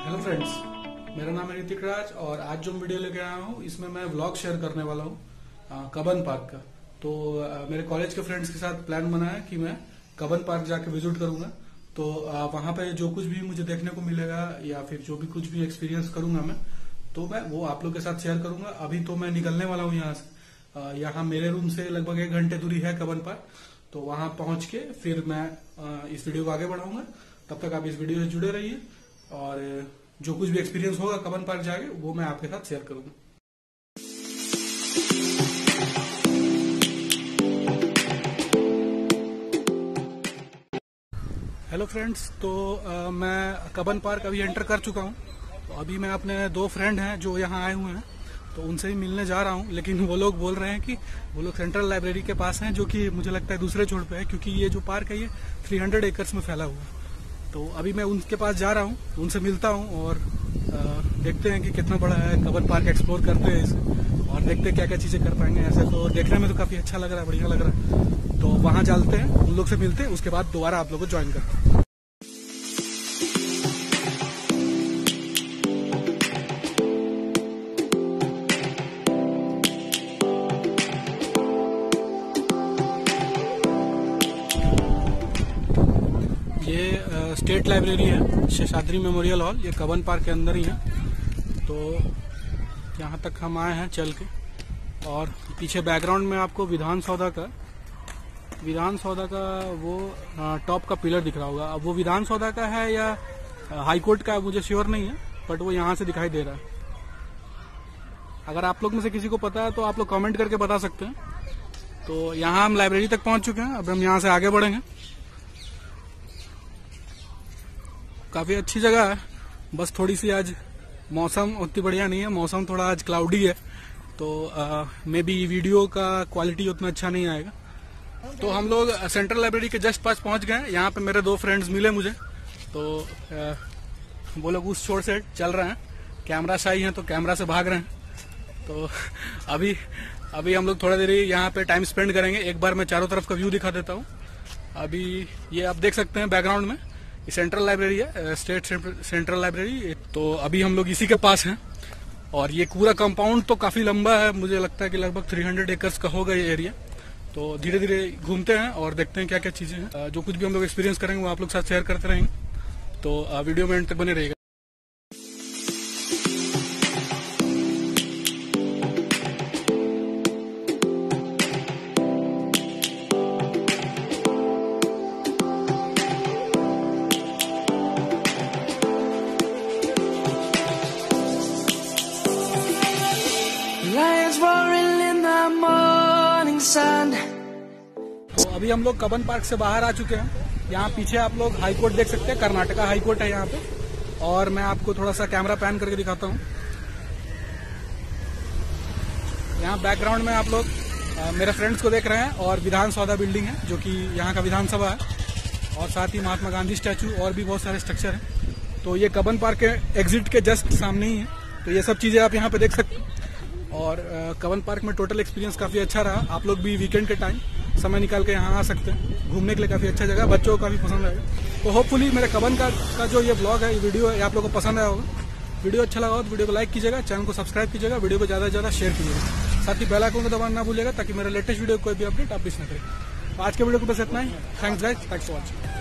Hello friends, मेरा नाम है ऋतिक राज और आज जो वीडियो लेके आया हूँ इसमें मैं व्लॉग शेयर करने वाला हूँ कबन पार्क का। तो मेरे कॉलेज के फ्रेंड्स के साथ प्लान बना है कि मैं कबन पार्क जाके विजिट करूंगा। तो वहां पे जो कुछ भी मुझे देखने को मिलेगा या फिर जो भी कुछ भी एक्सपीरियंस करूंगा मैं वो आप लोग के साथ शेयर करूंगा। अभी तो मैं निकलने वाला हूँ यहाँ से। यहाँ मेरे रूम से लगभग 1 घंटे दूरी है कबन पार्क। तो वहां पहुंच के फिर मैं इस वीडियो को आगे बढ़ाऊंगा। तब तक आप इस वीडियो से जुड़े रहिए और जो कुछ भी एक्सपीरियंस होगा कबन पार्क जाके वो मैं आपके साथ शेयर करूंगा। हेलो फ्रेंड्स, तो मैं कबन पार्क अभी एंटर कर चुका हूं। तो अभी मैं अपने 2 फ्रेंड हैं जो यहाँ आए हुए हैं, तो उनसे ही मिलने जा रहा हूं। लेकिन वो लोग बोल रहे हैं कि वो लोग सेंट्रल लाइब्रेरी के पास हैं, जो कि मुझे लगता है दूसरे छोर पे है, क्योंकि ये जो पार्क है ये 300 एकर्स में फैला हुआ है। तो अभी मैं उनके पास जा रहा हूँ, उनसे मिलता हूँ और देखते हैं कि कितना बड़ा है कबन पार्क। एक्सप्लोर करते हैं इसे और देखते हैं क्या क्या चीजें कर पाएंगे। ऐसे तो देखने में तो काफी अच्छा लग रहा है, बढ़िया लग रहा है। तो वहां चलते हैं, उन लोग से मिलते हैं, उसके बाद दोबारा आप लोग को ज्वाइन करते हैं। ये स्टेट लाइब्रेरी है, शेषाद्री मेमोरियल हॉल। ये कबन पार्क के अंदर ही है। तो यहाँ तक हम आए हैं चल के। और पीछे बैकग्राउंड में आपको विधान सौधा का वो टॉप का पिलर दिख रहा होगा। अब वो विधान सौधा का है या हाई कोर्ट का मुझे श्योर नहीं है, बट वो यहाँ से दिखाई दे रहा है। अगर आप लोग में से किसी को पता है तो आप लोग कमेंट करके बता सकते हैं। तो यहाँ हम लाइब्रेरी तक पहुंच चुके हैं, अब हम यहाँ से आगे बढ़ेंगे। काफी अच्छी जगह है, बस थोड़ी सी आज मौसम उतनी बढ़िया नहीं है। मौसम थोड़ा आज क्लाउडी है, तो मे बी वीडियो का क्वालिटी उतना अच्छा नहीं आएगा। तो हम लोग सेंट्रल लाइब्रेरी के जस्ट पास पहुंच गए। यहाँ पे मेरे 2 फ्रेंड्स मिले मुझे, तो वो लोग उस छोर से चल रहे हैं। कैमरा शाही हैं तो कैमरा से भाग रहे हैं। तो अभी हम लोग थोड़ा देर यहाँ पे टाइम स्पेंड करेंगे। एक बार मैं चारों तरफ का व्यू दिखा देता हूँ। अभी ये आप देख सकते हैं बैकग्राउंड में, सेंट्रल लाइब्रेरी है, स्टेट सेंट्रल लाइब्रेरी। तो अभी हम लोग इसी के पास हैं और ये पूरा कंपाउंड तो काफी लंबा है, मुझे लगता है कि लगभग 300 एकर्स का होगा ये एरिया। तो धीरे धीरे घूमते हैं और देखते हैं क्या क्या चीजें हैं। जो कुछ भी हम लोग एक्सपीरियंस करेंगे वो आप लोग साथ शेयर करते रहेंगे। तो वीडियो में एंड तक बने रहेगा। तो अभी हम लोग कबन पार्क से बाहर आ चुके हैं। यहाँ पीछे आप लोग हाई कोर्ट देख सकते हैं, कर्नाटका हाई कोर्ट है यहाँ पे। और मैं आपको थोड़ा सा कैमरा पैन करके दिखाता हूँ। यहाँ बैकग्राउंड में आप लोग मेरे फ्रेंड्स को देख रहे हैं और विधान सौधा बिल्डिंग है, जो कि यहाँ का विधानसभा है। और साथ ही महात्मा गांधी स्टैचू और भी बहुत सारे स्ट्रक्चर हैं। तो ये कबन पार्क के एग्जिट के जस्ट सामने ही है। तो ये सब चीजें आप यहाँ पे देख सकते हैं। और कबन पार्क में टोटल एक्सपीरियंस काफी अच्छा रहा। आप लोग भी वीकेंड के टाइम समय निकाल के यहाँ आ सकते हैं घूमने के लिए। काफी अच्छा जगह, बच्चों को काफी पसंद आएगा। तो होपफुली मेरे कबन का जो ये ब्लॉग है, ये वीडियो है, आप लोगों को पसंद आया होगा। वीडियो अच्छा लगा हो तो वीडियो को लाइक कीजिएगा, चैनल को सब्सक्राइब कीजिएगा, वीडियो को ज्यादा से ज्यादा शेयर कीजिएगा। साथ ही बेल आइकन को दबाना ना भूलिएगा, ताकि मेरा लेटेस्ट वीडियो कोई भी अपडेट आप मिस न करें। आज के वीडियो को बस इतना ही। Thanks guys, thanks for watching.